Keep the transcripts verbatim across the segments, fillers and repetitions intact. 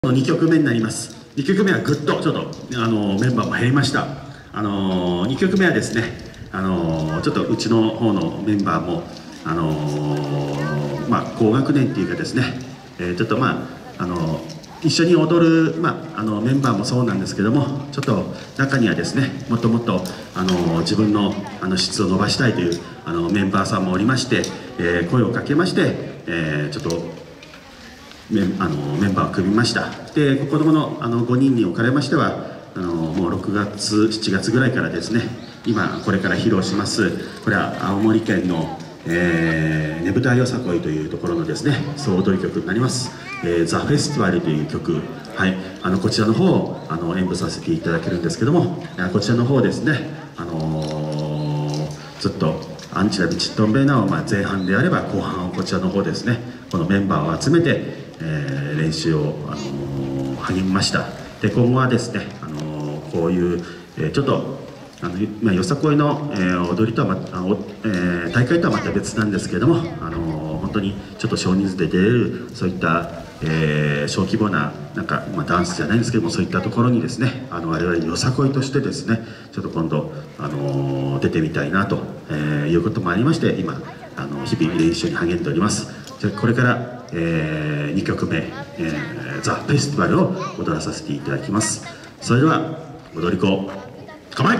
にきょくめになります。にきょくめはぐっとちょっとあのメンバーも減りました。あのにきょくめはですね、あのちょっとうちの方のメンバーもあのまあ高学年っていうかですね、えー、ちょっとまああの一緒に踊る、まあ、あのメンバーもそうなんですけども、ちょっと中にはですね、もっともっとあの自分のあの質を伸ばしたいというあのメンバーさんもおりまして、えー、声をかけまして、えー、ちょっとメン、あのメンバーを組みました。で子どもの、あのごにんにおかれましてはあのもうろくがつしちがつぐらいからですね、今これから披露しますこれは青森県の、えー、ねぶたよさこいというところのですね総踊り曲になります。えー、ザ・フェスティバルという曲、はい、あのこちらの方をあの演舞させていただけるんですけども、こちらの方ですね、あのー、ずっとアンチラビチットンベーナを、まあ、前半であれば後半をこちらの方ですね、このメンバーを集めて、えー、練習を、あのー、励みました。で今後はですね、あのー、こういう、えー、ちょっとあの、まあ、よさこいの、えー、踊りとは、まあおえー、大会とはまた別なんですけれども、あのー、本当にちょっと少人数で出れるそういった、えー、小規模ななんか、まあ、ダンスじゃないんですけども、そういったところにですね、あの我々よさこいとしてですね、ちょっと今度、あのー、出てみたいなと、えー、いうこともありまして、今あの日々練習に励んでおります。じゃこれから、えー、にきょくめ、えー、ザ・フェスティバルを踊らさせていただきます。それでは踊り子構え。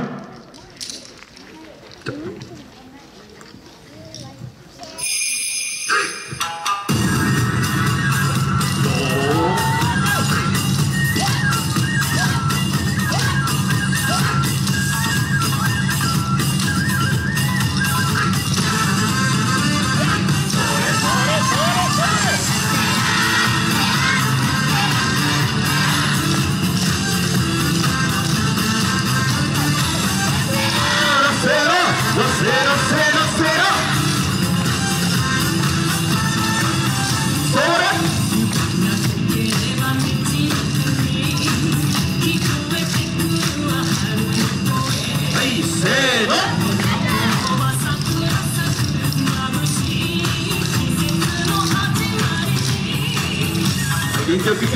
いっきょくいくよ、いっきょく、それ、ラ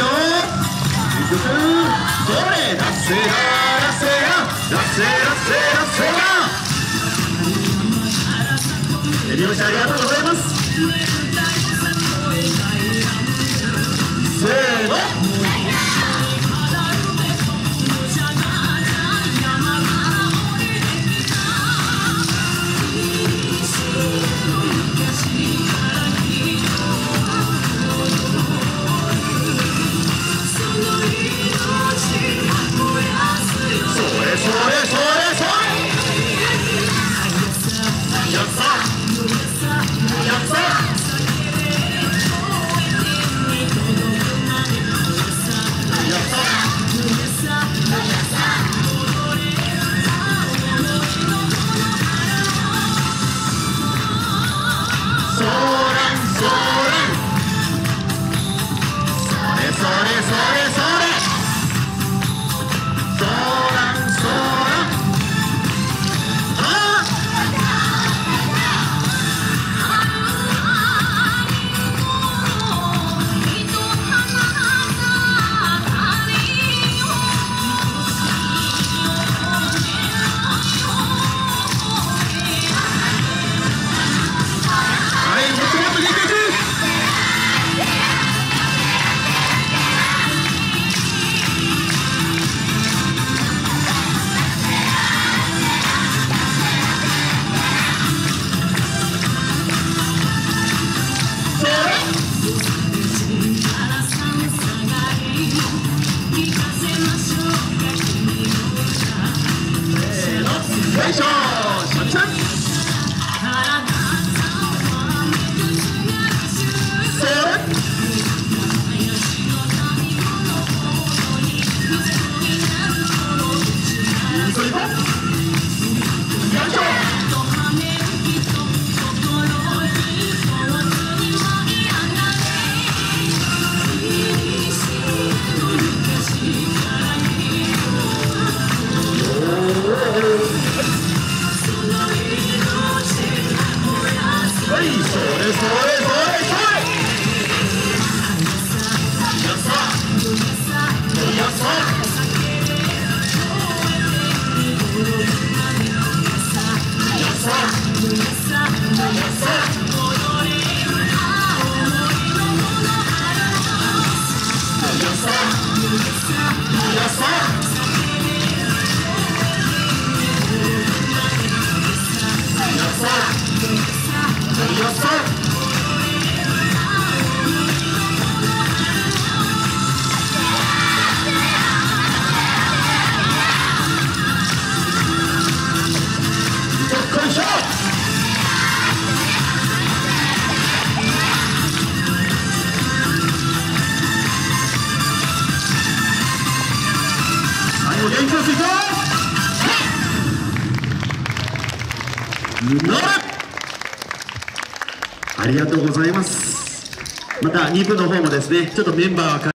ッセララッセララッセラッセラッセラ、手拍子ありがとうございます。せーの。 元気をついて乗る。ありがとうございます。またに部の方もですね、ちょっとメンバーは